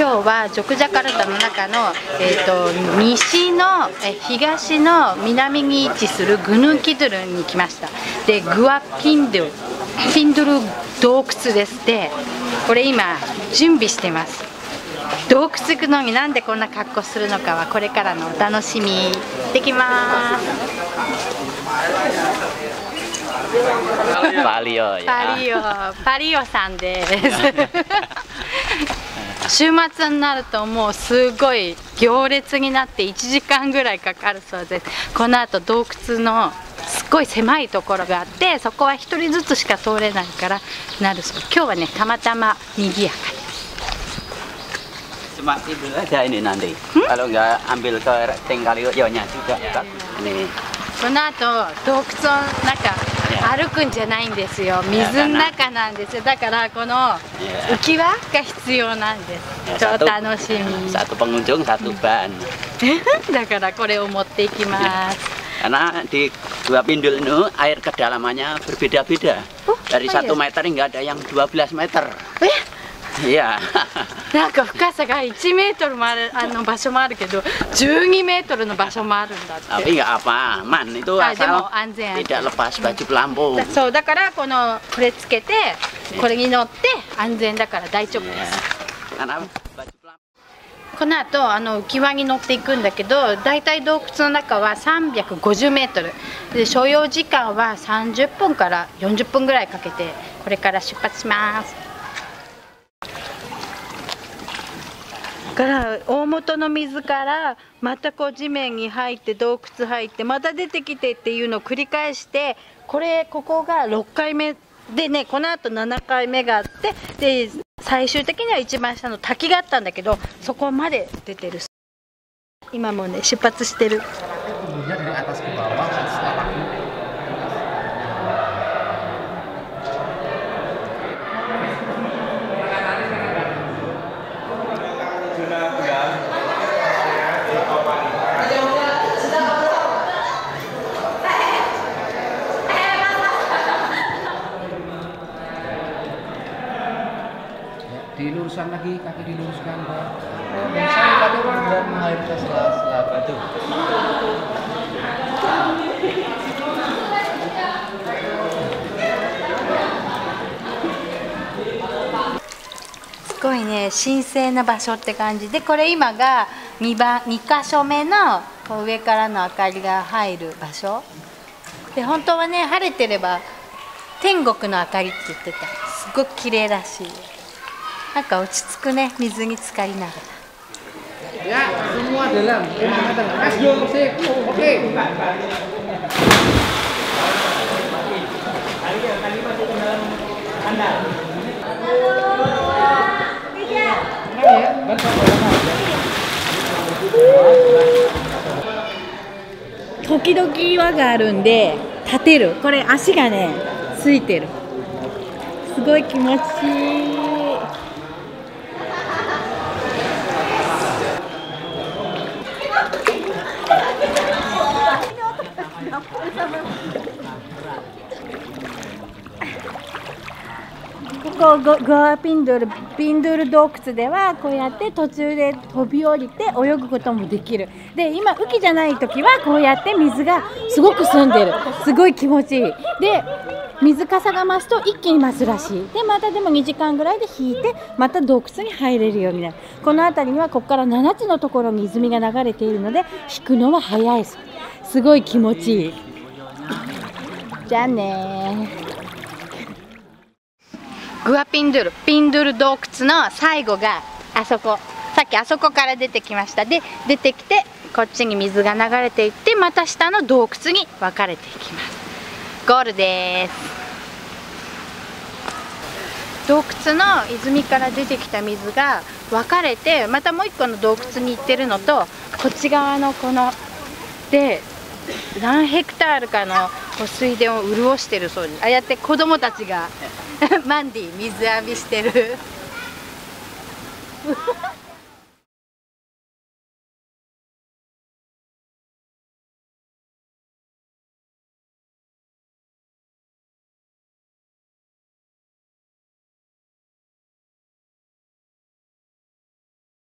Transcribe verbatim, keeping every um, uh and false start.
今日はジョクジャカルタの中の、えー、と西のえ東の南に位置するグヌンキドゥルに来ました。でグアピンドゥピンドゥル洞窟です。でこれ今準備してます。洞窟行くのになんでこんな格好するのかはこれからのお楽しみ。行ってきます。 パリオパリオパリオさんです。週末になるともうすごい行列になっていちじかんぐらいかかるそうです。このあと洞窟のすっごい狭いところがあって、そこはひとりずつしか通れないからなるそう。今日はねたまたま賑やかです。 Cuma itu aja ini nanti. Kalau nggak ambil ke tinggal yonya juga. Ini. このあと洞窟の中歩くんじゃないんですよ。水の中なんですよ。だからこの浮き輪が必要なんです。ちょっと楽しみ。 Satu pengunjung satu ban. だからこれを持っていきます。 Karena di Gua Pindul itu air kedalamannya berbeda-beda. Dari satu meter hingga ada yang dua belas meter. Iya. なんか深さがいちメートルもあるあの場所もあるけど、じゅうにメートルの場所もあるんだって。 Tapi nggak apa, aman itu asal tidak lepas baju pelampung. そうだからこのこれつけてこれに乗って安全だから大丈夫です。この後あの浮き輪に乗っていくんだけど、だいたい洞窟の中はさんびゃくごじゅうメートルで、所要時間はさんじゅっぷんからよんじゅっぷんぐらいかけてこれから出発します。から大元の水からまたこう地面に入って洞窟入ってまた出てきてっていうのを繰り返して、これここがろっかいめでね、このあとななかいめがあって、で最終的には一番下の滝があったんだけど、そこまで出てる。今もね出発してる。 Diluruskan lagi, kaki diluruskan, Pak. Oh, saya tadi udah mengalir ke sebelah batu. すごいね神聖な場所って感じで、これ今がにばんにかしょめのこう上からの明かりが入る場所で、本当はね晴れてれば天国の明かりって言ってた。すごく綺麗らしい。なんか落ち着くね、水に浸かりながら。 Ya, semua dalam lima meter. Mas, yo, sip. Oke. Halo. 時々岩があるんで立てる。これ足がねついてる。すごい気持ちいい。ここグアピンドゥルピンドゥル洞窟ではこうやって途中で飛び降りて泳ぐこともできる。で今雨季じゃない時はこうやって水がすごく澄んでる。すごい気持ちいい。で水かさが増すと一気に増すらしい。でまたでもにじかんぐらいで引いてまた洞窟に入れるようになる。この辺りにはここからななつのところに泉が流れているので引くのは早い。すごい気持ちいい。じゃあねー。グアピンドゥルピンドゥル洞窟の最後があそこ。さっきあそこから出てきました。で出てきてこっちに水が流れていってまた下の洞窟に分かれていきます。ゴールです。洞窟の泉から出てきた水が分かれてまたもう一個の洞窟に行ってるのと、こっち側のこので何ヘクタールかの水田を潤してるそうです。ああやって子供たちがマンディ水浴びしてる。